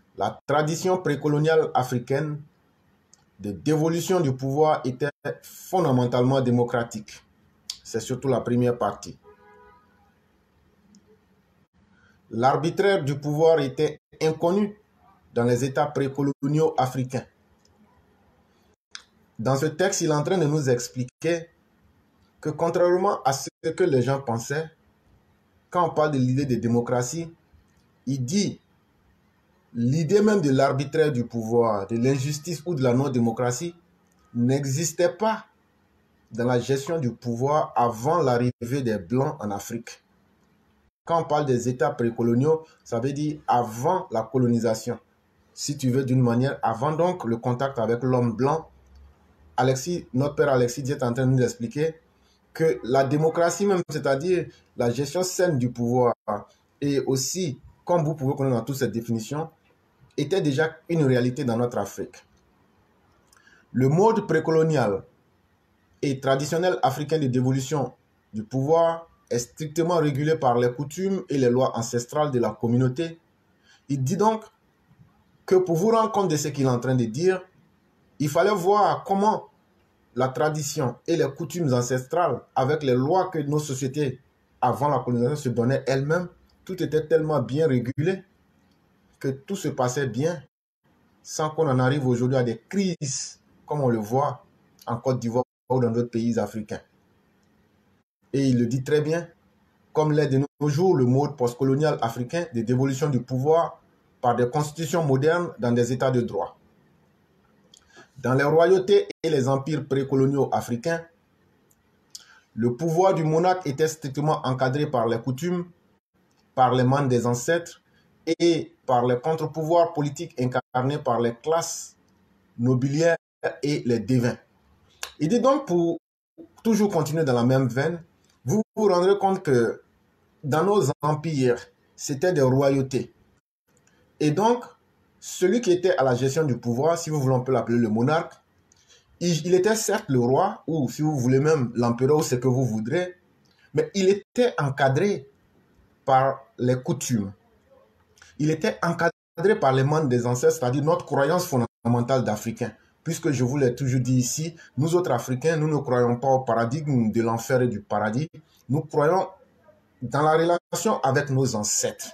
La tradition précoloniale africaine de dévolution du pouvoir était fondamentalement démocratique. C'est surtout la première partie. L'arbitraire du pouvoir était inconnu dans les États précoloniaux africains. Dans ce texte, il est en train de nous expliquer que contrairement à ce que les gens pensaient, quand on parle de l'idée de démocratie, il dit l'idée même de l'arbitraire du pouvoir, de l'injustice ou de la non-démocratie n'existait pas dans la gestion du pouvoir avant l'arrivée des Blancs en Afrique. Quand on parle des États précoloniaux, ça veut dire avant la colonisation. Si tu veux d'une manière, avant donc le contact avec l'homme blanc, notre père Alexis est en train de nous expliquer que la démocratie même, c'est-à-dire la gestion saine du pouvoir, et aussi, comme vous pouvez connaître dans toute cette définition, était déjà une réalité dans notre Afrique. Le mode précolonial et traditionnel africain de dévolution du pouvoir est strictement régulé par les coutumes et les lois ancestrales de la communauté. Il dit donc que pour vous rendre compte de ce qu'il est en train de dire, il fallait voir comment la tradition et les coutumes ancestrales, avec les lois que nos sociétés avant la colonisation se donnaient elles-mêmes, tout était tellement bien régulé que tout se passait bien sans qu'on en arrive aujourd'hui à des crises comme on le voit en Côte d'Ivoire ou dans d'autres pays africains. Et il le dit très bien, comme l'est de nos jours le mode postcolonial africain de dévolution du pouvoir par des constitutions modernes dans des états de droit. Dans les royautés et les empires précoloniaux africains, le pouvoir du monarque était strictement encadré par les coutumes, par les mandats des ancêtres et par les contre-pouvoirs politiques incarnés par les classes nobiliaires et les devins. Il dit donc, pour toujours continuer dans la même veine, vous vous rendrez compte que dans nos empires, c'était des royautés. Et donc, celui qui était à la gestion du pouvoir, si vous voulez, on peut l'appeler le monarque, il était certes le roi, ou si vous voulez même l'empereur, ou ce que vous voudrez, mais il était encadré par les coutumes. Il était encadré par les mandats des ancêtres, c'est-à-dire notre croyance fondamentale d'Africains. Puisque je vous l'ai toujours dit ici, nous autres Africains, nous ne croyons pas au paradigme de l'enfer et du paradis. Nous croyons dans la relation avec nos ancêtres.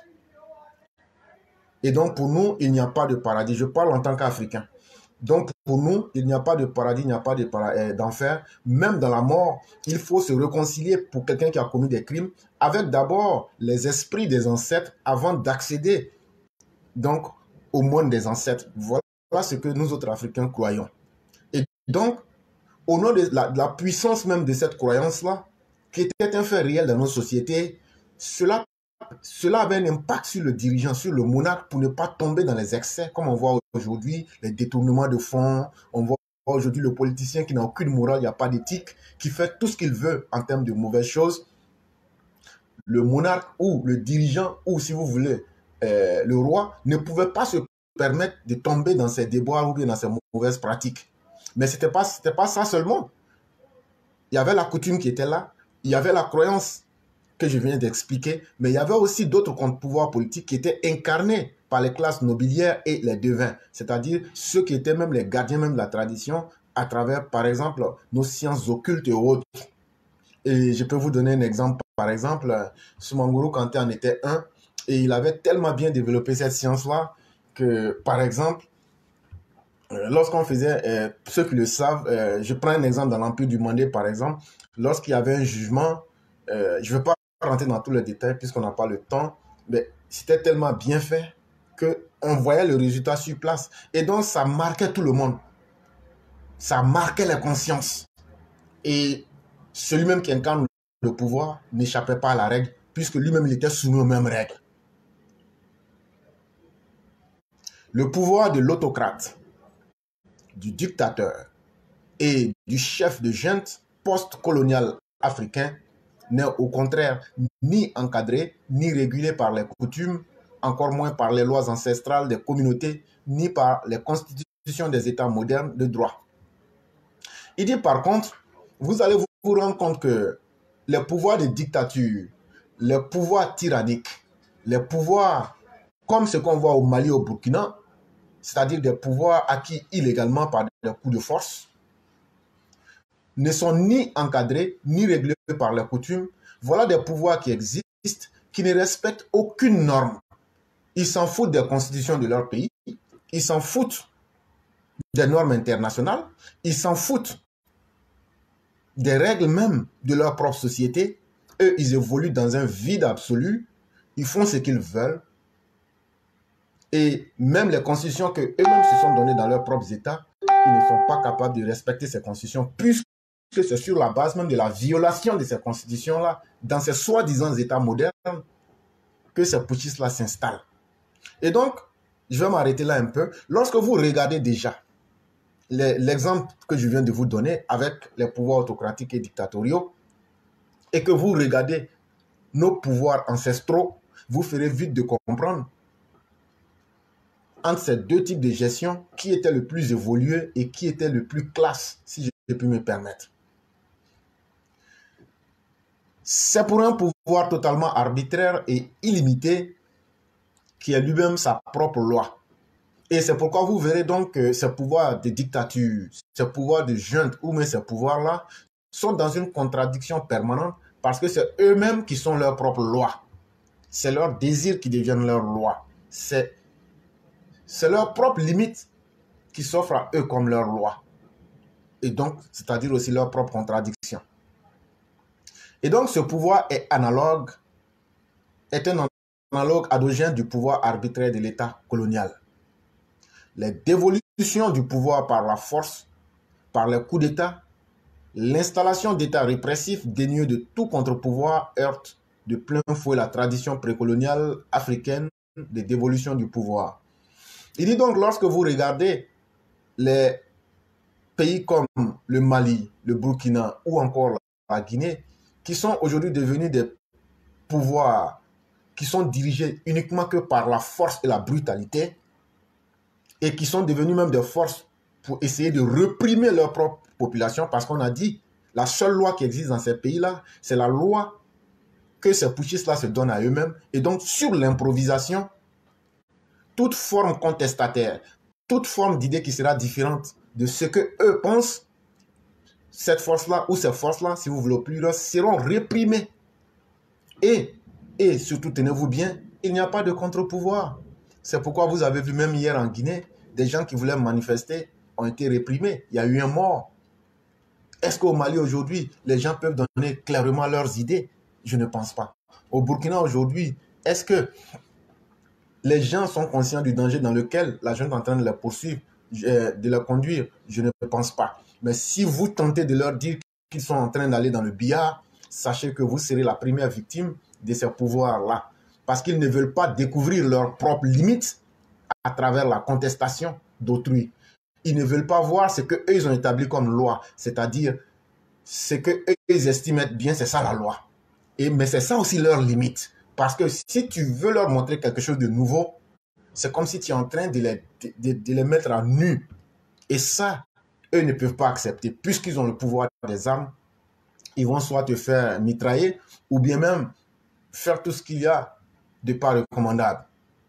Et donc pour nous, il n'y a pas de paradis. Je parle en tant qu'Africain. Donc pour nous, il n'y a pas de paradis, il n'y a pas d'enfer. Même dans la mort, il faut se réconcilier pour quelqu'un qui a commis des crimes avec d'abord les esprits des ancêtres avant d'accéder donc au monde des ancêtres. Voilà ce que nous autres Africains croyons. Et donc, au nom de la puissance même de cette croyance-là, qui était un fait réel dans nos sociétés, cela avait un impact sur le dirigeant, sur le monarque, pour ne pas tomber dans les excès, comme on voit aujourd'hui, les détournements de fonds, on voit aujourd'hui le politicien qui n'a aucune morale, il n'y a pas d'éthique, qui fait tout ce qu'il veut en termes de mauvaises choses. Le monarque ou le dirigeant, ou si vous voulez, le roi, ne pouvait pas se permettre de tomber dans ces déboires ou bien dans ces mauvaises pratiques. Mais ce n'était pas ça seulement. Il y avait la coutume qui était là, il y avait la croyance que je viens d'expliquer, mais il y avait aussi d'autres contre-pouvoirs politiques qui étaient incarnés par les classes nobiliaires et les devins, c'est-à-dire ceux qui étaient même les gardiens même de la tradition à travers, par exemple, nos sciences occultes et autres. Et je peux vous donner un exemple. Par exemple, Soumaoro Kanté en était un, et il avait tellement bien développé cette science-là que, par exemple, lorsqu'on faisait, ceux qui le savent, je prends un exemple dans l'Empire du Mandé, par exemple, lorsqu'il y avait un jugement, je ne veux pas rentrer dans tous les détails puisqu'on n'a pas le temps, mais c'était tellement bien fait qu'on voyait le résultat sur place. Et donc, ça marquait tout le monde. Ça marquait les consciences. Et celui-même qui incarne le pouvoir n'échappait pas à la règle, puisque lui-même, il était soumis aux mêmes règles. Le pouvoir de l'autocrate, du dictateur et du chef de junte post-colonial africain n'est au contraire ni encadré, ni régulé par les coutumes, encore moins par les lois ancestrales des communautés, ni par les constitutions des États modernes de droit. Il dit par contre, vous allez vous rendre compte que les pouvoirs de dictature, les pouvoirs tyranniques, les pouvoirs comme ce qu'on voit au Mali, au Burkina, c'est-à-dire des pouvoirs acquis illégalement par des coups de force, ne sont ni encadrés, ni réglés par les coutumes. Voilà des pouvoirs qui existent, qui ne respectent aucune norme. Ils s'en foutent des constitutions de leur pays, ils s'en foutent des normes internationales, ils s'en foutent des règles même de leur propre société. Eux, ils évoluent dans un vide absolu, ils font ce qu'ils veulent. Et même les constitutions qu'eux-mêmes se sont données dans leurs propres États, ils ne sont pas capables de respecter ces constitutions, puisque c'est sur la base même de la violation de ces constitutions-là, dans ces soi-disant États modernes, que ces putschistes-là s'installent. Et donc, je vais m'arrêter là un peu. Lorsque vous regardez déjà l'exemple que je viens de vous donner avec les pouvoirs autocratiques et dictatoriaux, et que vous regardez nos pouvoirs ancestraux, vous ferez vite de comprendre entre ces deux types de gestion qui était le plus évolué et qui était le plus classe, si je puis me permettre. C'est pour un pouvoir totalement arbitraire et illimité qui est lui-même sa propre loi. Et c'est pourquoi vous verrez donc que ces pouvoirs de dictature, ces pouvoirs de junte ou même ces pouvoirs-là sont dans une contradiction permanente parce que c'est eux-mêmes qui sont leur propre loi. C'est leurs désirs qui deviennent leur loi. C'est leurs propres limites qui s'offrent à eux comme leur loi. Et donc, c'est-à-dire aussi leur propre contradiction. Et donc, ce pouvoir est un analogue endogène du pouvoir arbitraire de l'État colonial. Les dévolutions du pouvoir par la force, par les coups d'État, l'installation d'États répressifs dénués de tout contre-pouvoir heurte de plein fouet la tradition précoloniale africaine de dévolution du pouvoir. Il dit donc, lorsque vous regardez les pays comme le Mali, le Burkina ou encore la Guinée, qui sont aujourd'hui devenus des pouvoirs qui sont dirigés uniquement que par la force et la brutalité, et qui sont devenus même des forces pour essayer de réprimer leur propre population, parce qu'on a dit, la seule loi qui existe dans ces pays-là, c'est la loi que ces putschistes-là se donnent à eux-mêmes, et donc sur l'improvisation, toute forme contestataire, toute forme d'idée qui sera différente de ce que eux pensent, cette force-là ou ces forces-là, si vous voulez au pluriel, seront réprimées. Et surtout, tenez-vous bien, il n'y a pas de contre-pouvoir. C'est pourquoi vous avez vu même hier en Guinée, des gens qui voulaient manifester ont été réprimés. Il y a eu un mort. Est-ce qu'au Mali aujourd'hui, les gens peuvent donner clairement leurs idées? Je ne pense pas. Au Burkina aujourd'hui, est-ce que les gens sont conscients du danger dans lequel la junte est en train de les poursuivre, de les conduire? Je ne pense pas. Mais si vous tentez de leur dire qu'ils sont en train d'aller dans le billard, sachez que vous serez la première victime de ces pouvoirs-là. Parce qu'ils ne veulent pas découvrir leurs propres limites à travers la contestation d'autrui. Ils ne veulent pas voir ce qu'eux, ils ont établi comme loi. C'est-à-dire, ce qu'eux, ils estiment être bien, c'est ça la loi. Mais c'est ça aussi leur limite. Parce que si tu veux leur montrer quelque chose de nouveau, c'est comme si tu es en train de les mettre à nu. Et ça, eux ne peuvent pas accepter. Puisqu'ils ont le pouvoir des armes, ils vont soit te faire mitrailler ou bien même faire tout ce qu'il y a de pas recommandable.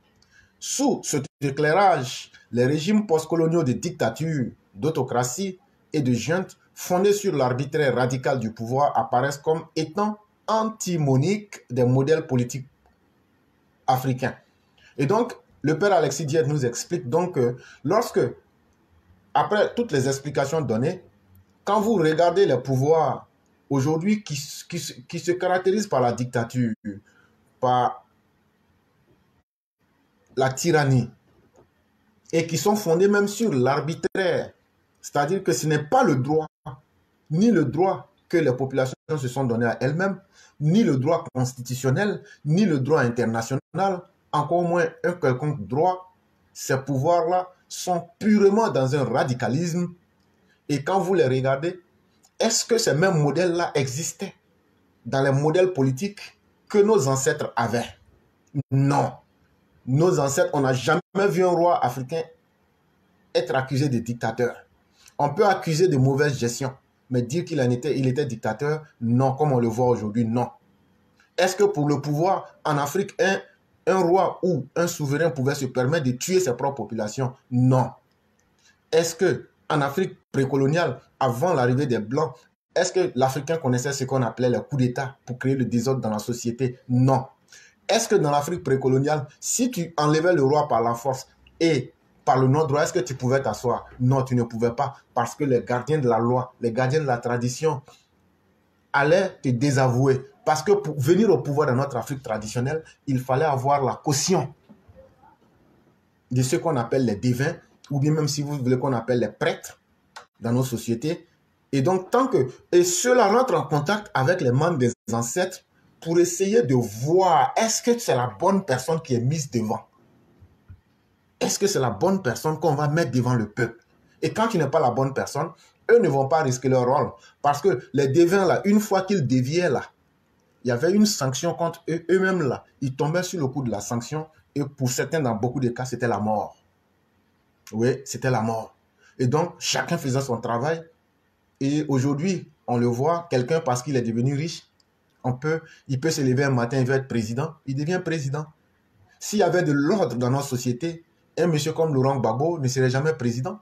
Sous cet éclairage, les régimes postcoloniaux de dictature, d'autocratie et de junte fondés sur l'arbitraire radical du pouvoir apparaissent comme étant antimoniques des modèles politiques africains. Et donc, le père Alexis Diète nous explique donc que lorsque, après toutes les explications données, quand vous regardez les pouvoirs aujourd'hui qui se caractérisent par la dictature, par la tyrannie, et qui sont fondés même sur l'arbitraire, c'est-à-dire que ce n'est pas le droit, ni le droit que les populations se sont données à elles-mêmes, ni le droit constitutionnel, ni le droit international, encore moins un quelconque droit. Ces pouvoirs-là sont purement dans un radicalisme. Et quand vous les regardez, est-ce que ces mêmes modèles-là existaient dans les modèles politiques que nos ancêtres avaient? Non. Nos ancêtres, on n'a jamais vu un roi africain être accusé de dictateur. On peut accuser de mauvaise gestion, mais dire qu'il était dictateur, non, comme on le voit aujourd'hui, non. Est-ce que pour le pouvoir, en Afrique, un roi ou un souverain pouvait se permettre de tuer ses propres populations? Non. Est-ce que en Afrique précoloniale, avant l'arrivée des Blancs, est-ce que l'Africain connaissait ce qu'on appelait les coups d'État pour créer le désordre dans la société? Non. Est-ce que dans l'Afrique précoloniale, si tu enlevais le roi par la force et par le non-droit, est-ce que tu pouvais t'asseoir? Non, tu ne pouvais pas, parce que les gardiens de la loi, les gardiens de la tradition allaient te désavouer. Parce que pour venir au pouvoir dans notre Afrique traditionnelle, il fallait avoir la caution de ce qu'on appelle les devins, ou bien même si vous voulez qu'on appelle les prêtres dans nos sociétés. Et donc, et cela rentre en contact avec les membres des ancêtres pour essayer de voir est-ce que c'est la bonne personne qui est mise devant. Est-ce que c'est la bonne personne qu'on va mettre devant le peuple? Et quand tu n'es pas la bonne personne, eux ne vont pas risquer leur rôle. Parce que les devins, là, une fois qu'ils déviaient, là, il y avait une sanction contre eux, eux-mêmes, là. Ils tombaient sur le coup de la sanction. Et pour certains, dans beaucoup de cas, c'était la mort. Oui, c'était la mort. Et donc, chacun faisait son travail. Et aujourd'hui, on le voit, quelqu'un, parce qu'il est devenu riche, il peut se lever un matin, il veut être président, il devient président. S'il y avait de l'ordre dans notre société, un monsieur comme Laurent Gbagbo ne serait jamais président.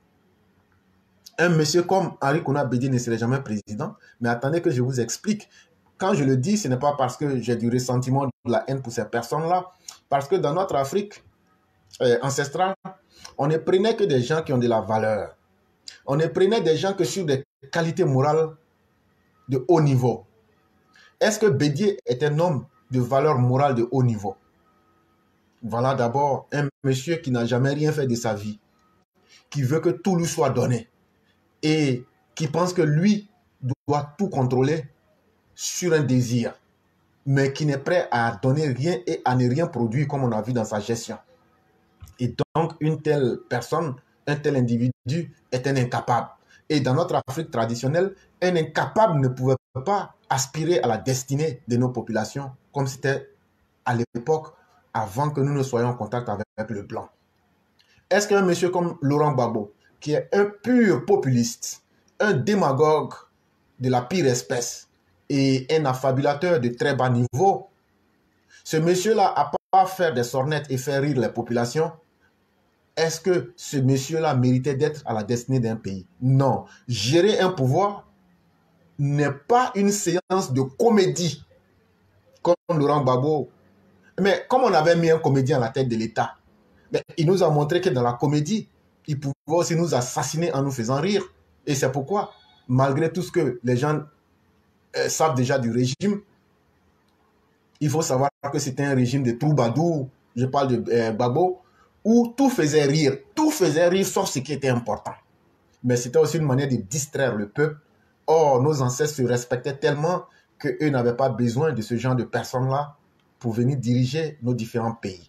Un monsieur comme Henri Konan Bédié ne serait jamais président. Mais attendez que je vous explique. Quand je le dis, ce n'est pas parce que j'ai du ressentiment, de la haine pour ces personnes-là. Parce que dans notre Afrique ancestrale, on ne prenait que des gens qui ont de la valeur. On ne prenait des gens que sur des qualités morales de haut niveau. Est-ce que Bédié est un homme de valeur morale de haut niveau? Voilà d'abord un monsieur qui n'a jamais rien fait de sa vie, qui veut que tout lui soit donné et qui pense que lui doit tout contrôler sur un désir, mais qui n'est prêt à donner rien et à ne rien produire comme on a vu dans sa gestion. Et donc, une telle personne, un tel individu est un incapable. Et dans notre Afrique traditionnelle, un incapable ne pouvait pas aspirer à la destinée de nos populations, comme c'était à l'époque avant que nous ne soyons en contact avec le blanc. Est-ce qu'un monsieur comme Laurent Gbagbo, qui est un pur populiste, un démagogue de la pire espèce et un affabulateur de très bas niveau, ce monsieur-là, à part faire des sornettes et faire rire les populations, est-ce que ce monsieur-là méritait d'être à la destinée d'un pays? Non. Gérer un pouvoir n'est pas une séance de comédie comme Laurent Gbagbo. Mais comme on avait mis un comédien à la tête de l'État, il nous a montré que dans la comédie, il pouvait aussi nous assassiner en nous faisant rire. Et c'est pourquoi, malgré tout ce que les gens savent déjà du régime, il faut savoir que c'était un régime de troubadours, je parle de Gbagbo, où tout faisait rire sauf ce qui était important. Mais c'était aussi une manière de distraire le peuple. Or, nos ancêtres se respectaient tellement qu'eux n'avaient pas besoin de ce genre de personnes-là pour venir diriger nos différents pays.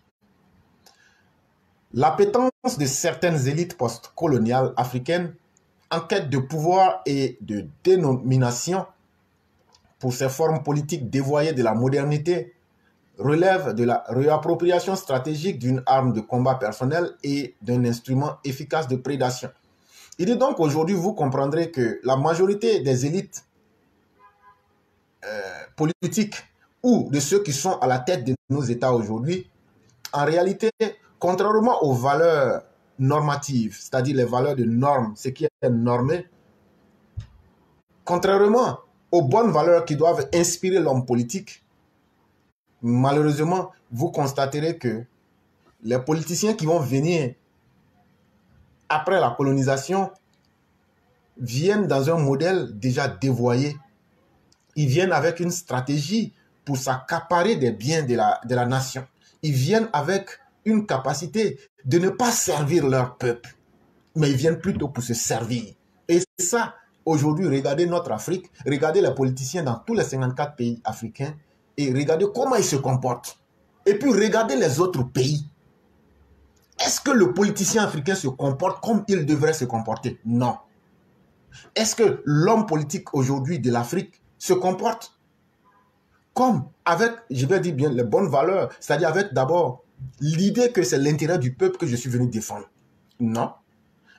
L'appétence de certaines élites post-coloniales africaines en quête de pouvoir et de dénomination pour ces formes politiques dévoyées de la modernité relève de la réappropriation stratégique d'une arme de combat personnel et d'un instrument efficace de prédation. Il dit donc aujourd'hui, vous comprendrez que la majorité des élites politiques ou de ceux qui sont à la tête de nos États aujourd'hui, en réalité, contrairement aux valeurs normatives, c'est-à-dire les valeurs de normes, ce qui est normé, contrairement aux bonnes valeurs qui doivent inspirer l'homme politique, malheureusement, vous constaterez que les politiciens qui vont venir après la colonisation viennent dans un modèle déjà dévoyé. Ils viennent avec une stratégie pour s'accaparer des biens de la nation. Ils viennent avec une capacité de ne pas servir leur peuple, mais ils viennent plutôt pour se servir. Et ça, aujourd'hui, regardez notre Afrique, regardez les politiciens dans tous les 54 pays africains et regardez comment ils se comportent. Et puis regardez les autres pays. Est-ce que le politicien africain se comporte comme il devrait se comporter? Non. Est-ce que l'homme politique aujourd'hui de l'Afrique se comporte comme avec, je vais dire bien, les bonnes valeurs, c'est-à-dire avec d'abord l'idée que c'est l'intérêt du peuple que je suis venu défendre? Non.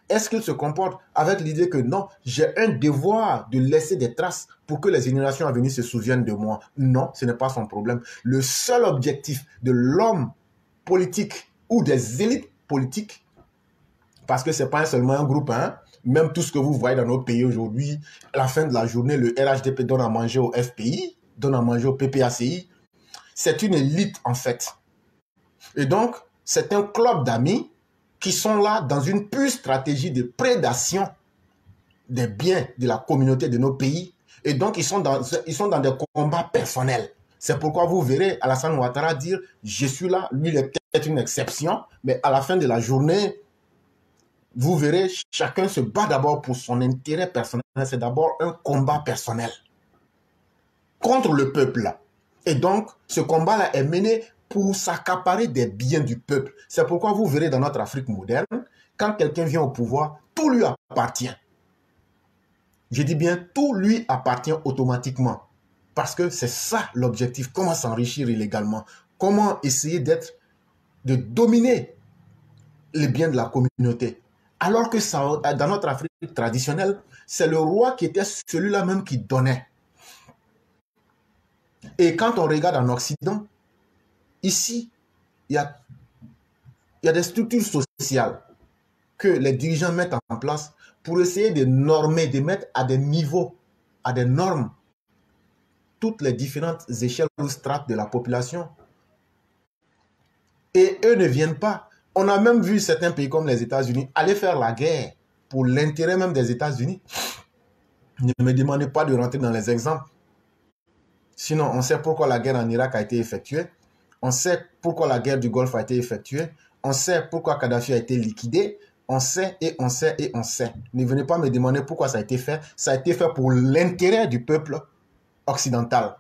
Est-ce qu'il se comporte avec l'idée que non, j'ai un devoir de laisser des traces pour que les générations à venir se souviennent de moi? Non, ce n'est pas son problème. Le seul objectif de l'homme politique ou des élites politiques, parce que ce n'est pas seulement un groupe, hein, même tout ce que vous voyez dans nos pays aujourd'hui, à la fin de la journée, le RHDP donne à manger au FPI, donne à manger au PPACI. C'est une élite en fait. Et donc, c'est un club d'amis qui sont là dans une pure stratégie de prédation des biens de la communauté de nos pays. Et donc, ils sont dans des combats personnels. C'est pourquoi vous verrez Alassane Ouattara dire « Je suis là », lui, il est peut-être une exception, mais à la fin de la journée, vous verrez, chacun se bat d'abord pour son intérêt personnel. C'est d'abord un combat personnel contre le peuple. Et donc, ce combat-là est mené pour s'accaparer des biens du peuple. C'est pourquoi vous verrez dans notre Afrique moderne, quand quelqu'un vient au pouvoir, tout lui appartient. Je dis bien, tout lui appartient automatiquement. Parce que c'est ça l'objectif. Comment s'enrichir illégalement? Comment essayer de dominer les biens de la communauté? Alors que ça, dans notre Afrique traditionnelle, c'est le roi qui était celui-là même qui donnait. Et quand on regarde en Occident, ici, il y a des structures sociales que les dirigeants mettent en place pour essayer de normer, de mettre à des niveaux, à des normes, toutes les différentes échelles ou strates de la population. Et eux ne viennent pas. On a même vu certains pays comme les États-Unis aller faire la guerre pour l'intérêt même des États-Unis. Ne me demandez pas de rentrer dans les exemples. Sinon, on sait pourquoi la guerre en Irak a été effectuée. On sait pourquoi la guerre du Golfe a été effectuée. On sait pourquoi Kadhafi a été liquidé. On sait et on sait et on sait. Ne venez pas me demander pourquoi ça a été fait. Ça a été fait pour l'intérêt du peuple occidental.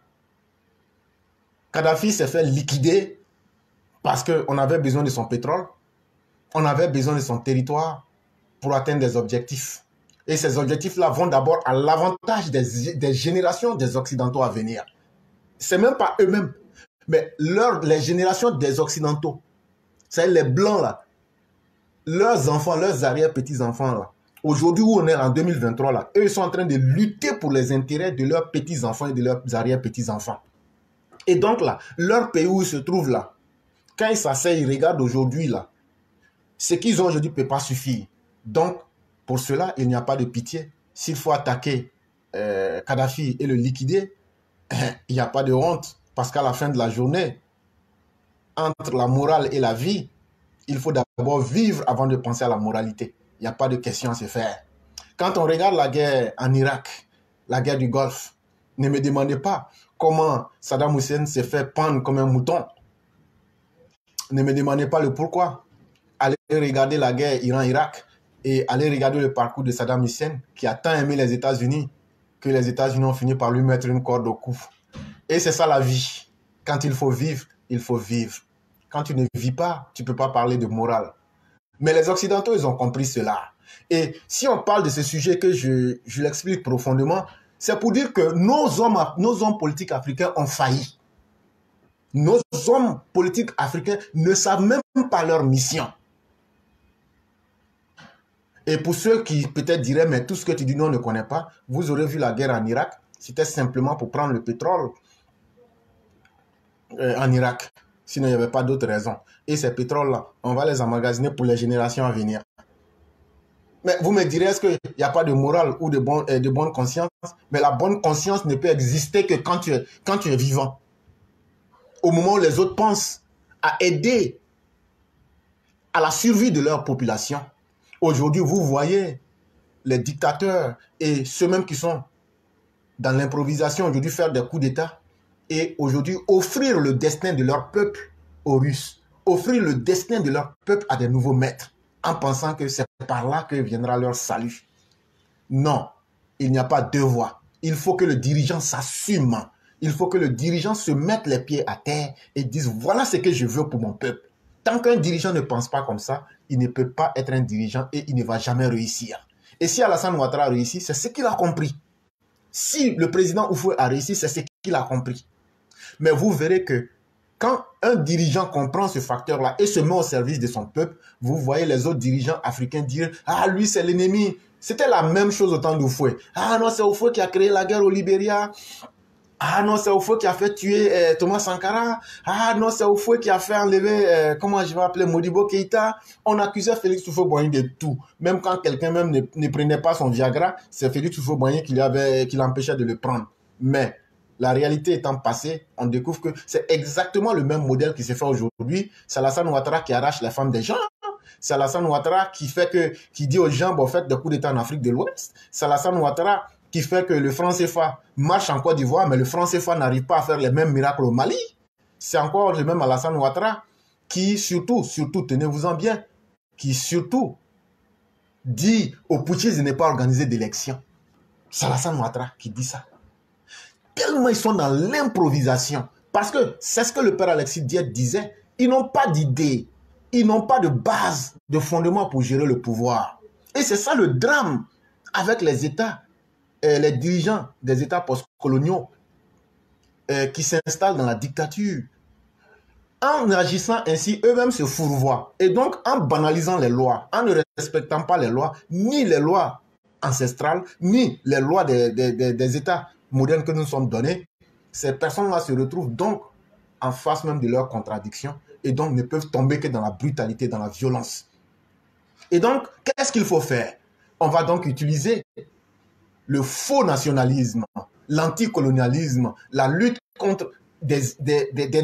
Kadhafi s'est fait liquider parce qu'on avait besoin de son pétrole. On avait besoin de son territoire pour atteindre des objectifs. Et ces objectifs-là vont d'abord à l'avantage des générations des Occidentaux à venir. C'est même pas eux-mêmes, mais les générations des Occidentaux. C'est les Blancs là. Leurs enfants, leurs arrière-petits-enfants là. Aujourd'hui où on est en 2023 là, eux ils sont en train de lutter pour les intérêts de leurs petits-enfants et de leurs arrière-petits-enfants. Et donc là, leur pays où ils se trouvent là, quand ils s'asseyent, ils regardent aujourd'hui là, ce qu'ils ont aujourd'hui ne peut pas suffire. Donc, pour cela, il n'y a pas de pitié. S'il faut attaquer Kadhafi et le liquider, il n'y a pas de honte. Parce qu'à la fin de la journée, entre la morale et la vie, il faut d'abord vivre avant de penser à la moralité. Il n'y a pas de question à se faire. Quand on regarde la guerre en Irak, la guerre du Golfe, ne me demandez pas comment Saddam Hussein s'est fait pendre comme un mouton. Ne me demandez pas le pourquoi. Allez regarder la guerre Iran-Irak et allez regarder le parcours de Saddam Hussein qui a tant aimé les États-Unis que les États-Unis ont fini par lui mettre une corde au cou. Et c'est ça la vie. Quand il faut vivre, il faut vivre. Quand tu ne vis pas, tu ne peux pas parler de morale. Mais les Occidentaux, ils ont compris cela. Et si on parle de ce sujet que je l'explique profondément, c'est pour dire que nos hommes politiques africains ont failli. Nos hommes politiques africains ne savent même pas leur mission. Et pour ceux qui peut-être diraient, mais tout ce que tu dis, nous, on ne connaît pas, vous aurez vu la guerre en Irak, c'était simplement pour prendre le pétrole en Irak. Sinon, il n'y avait pas d'autre raison. Et ces pétroles-là, on va les emmagasiner pour les générations à venir. Mais vous me direz, est-ce qu'il n'y a pas de morale ou de bonne conscience? Mais la bonne conscience ne peut exister que quand tu es vivant. Au moment où les autres pensent à aider à la survie de leur population. Aujourd'hui, vous voyez les dictateurs et ceux même qui sont dans l'improvisation aujourd'hui faire des coups d'État et aujourd'hui offrir le destin de leur peuple aux Russes, offrir le destin de leur peuple à des nouveaux maîtres en pensant que c'est par là que viendra leur salut. Non, il n'y a pas deux voies. Il faut que le dirigeant s'assume. Il faut que le dirigeant se mette les pieds à terre et dise voilà ce que je veux pour mon peuple. Tant qu'un dirigeant ne pense pas comme ça, il ne peut pas être un dirigeant et il ne va jamais réussir. Et si Alassane Ouattara a réussi, c'est ce qu'il a compris. Si le président Oufoué a réussi, c'est ce qu'il a compris. Mais vous verrez que Quand un dirigeant comprend ce facteur-là et se met au service de son peuple, vous voyez les autres dirigeants africains dire « Ah, lui, c'est l'ennemi ». C'était la même chose au temps d'Houphouët. « Ah non, c'est Houphouët qui a créé la guerre au Libéria. Ah non, c'est Houphouët qui a fait tuer Thomas Sankara. Ah non, c'est Houphouët qui a fait enlever, comment je vais appeler, Modibo Keïta. » On accusait Félix Houphouët-Boigny de tout. Même quand quelqu'un même ne prenait pas son Viagra, c'est Félix Houphouët-Boigny qui l'empêchait de le prendre. Mais la réalité étant passée, on découvre que c'est exactement le même modèle qui s'est fait aujourd'hui. C'est Alassane Ouattara qui arrache les femmes des gens. C'est Alassane Ouattara qui dit aux gens, bon, faites des coups d'État en Afrique de l'Ouest. C'est Alassane Ouattara qui fait que le franc CFA marche en Côte d'Ivoire, mais le franc CFA n'arrive pas à faire les mêmes miracles au Mali. C'est encore le même Alassane Ouattara qui surtout, tenez-vous-en bien, qui surtout dit aux putschistes de ne pas organiser d'élections. C'est Alassane Ouattara qui dit ça. Tellement ils sont dans l'improvisation. Parce que c'est ce que le père Alexis Diète disait. Ils n'ont pas d'idée. Ils n'ont pas de base, de fondement pour gérer le pouvoir. Et c'est ça le drame avec les États, les dirigeants des États postcoloniaux qui s'installent dans la dictature. En agissant ainsi, eux-mêmes se fourvoient. Et donc, en banalisant les lois, en ne respectant pas les lois, ni les lois ancestrales, ni les lois des États modernes que nous sommes donnés, ces personnes-là se retrouvent donc en face même de leurs contradictions et donc ne peuvent tomber que dans la brutalité, dans la violence. Et donc, qu'est-ce qu'il faut faire? On va donc utiliser le faux nationalisme, l'anticolonialisme, la lutte contre des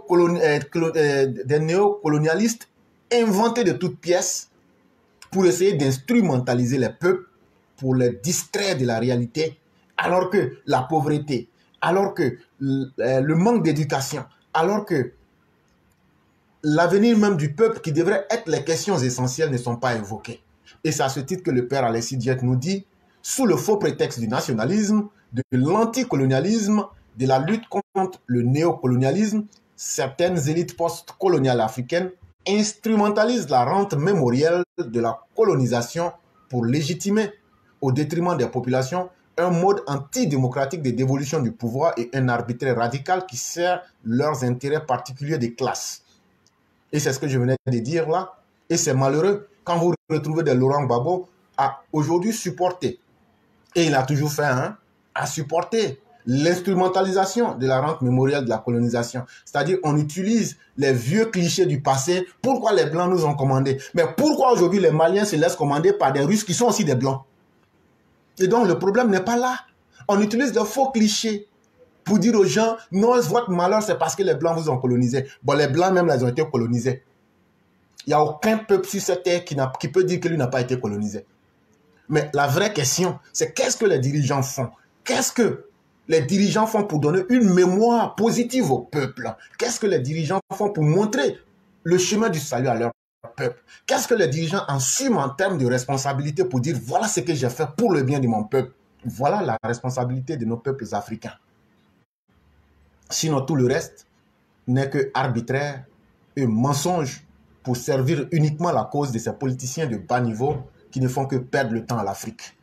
néocolonialistes inventés de toutes pièces pour essayer d'instrumentaliser les peuples, pour les distraire de la réalité, alors que la pauvreté, alors que le manque d'éducation, alors que l'avenir même du peuple qui devrait être les questions essentielles ne sont pas évoquées. Et c'est à ce titre que le père Alexis Diète nous dit, sous le faux prétexte du nationalisme, de l'anticolonialisme, de la lutte contre le néocolonialisme, certaines élites post-coloniales africaines instrumentalisent la rente mémorielle de la colonisation pour légitimer, au détriment des populations, un mode antidémocratique de dévolution du pouvoir et un arbitraire radical qui sert leurs intérêts particuliers des classes. Et c'est ce que je venais de dire là. Et c'est malheureux quand vous retrouvez des Laurent Gbagbo à aujourd'hui supporter, et il a toujours fait, à supporter l'instrumentalisation de la rente mémorielle de la colonisation. C'est-à-dire, on utilise les vieux clichés du passé. Pourquoi les Blancs nous ont commandés? Mais pourquoi aujourd'hui les Maliens se laissent commander par des Russes qui sont aussi des Blancs? Et donc, le problème n'est pas là. On utilise de faux clichés pour dire aux gens, non, votre malheur, c'est parce que les Blancs vous ont colonisé. Bon, les Blancs même, ils ont été colonisés. Il n'y a aucun peuple sur cette terre qui peut dire que lui n'a pas été colonisé. Mais la vraie question, c'est qu'est-ce que les dirigeants font? Qu'est-ce que les dirigeants font pour donner une mémoire positive au peuple? Qu'est-ce que les dirigeants font pour montrer le chemin du salut à leur peuple? Qu'est-ce que les dirigeants assument en termes de responsabilité pour dire voilà ce que j'ai fait pour le bien de mon peuple? Voilà la responsabilité de nos peuples africains. Sinon, tout le reste n'est que arbitraire et mensonge pour servir uniquement la cause de ces politiciens de bas niveau qui ne font que perdre le temps à l'Afrique.